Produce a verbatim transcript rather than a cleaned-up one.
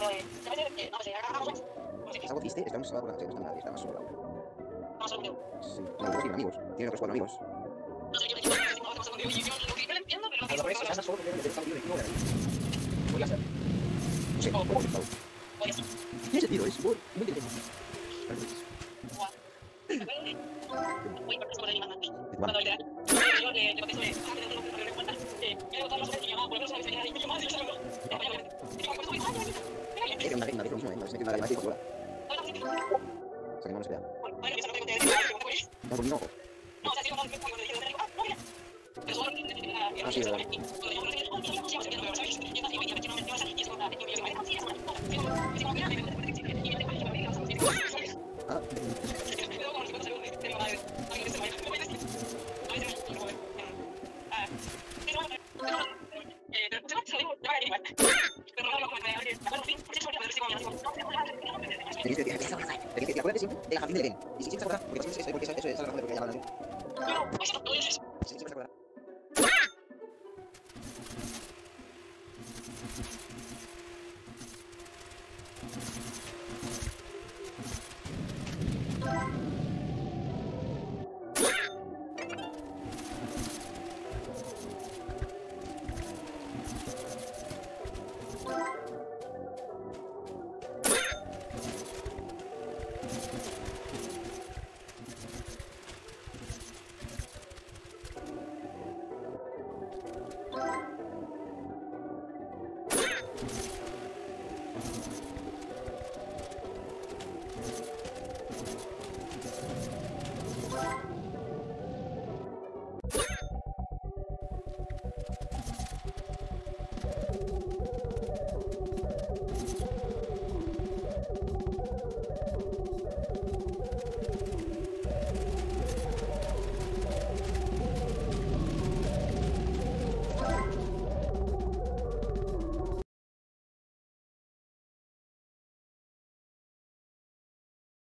Es algo triste, estamos sola por la noche, no está nadie, está más sola. Sí, no, nosotros tienen amigos, tiene otros cuatro amigos. A lo mejor es que anda solo porque le está metido de kilo de ahí. Podría ser. No sé, ¿cómo se está? Tiene sentido, es muy inteligente. Cuando literal, yo le conté sobre es una regla, es lo mismo, ¿eh? No se mete una regla y controla. O sea que no nos vea. No, por mí no. Ah, sí, de verdad. Ah. Tenéis que decir, tenéis que acuérdate siempre del jardín del Edén. Y si siempre se acuerda, porque siempre porque eso es la razón de por qué llaman así. Sí, siempre se acuerda. You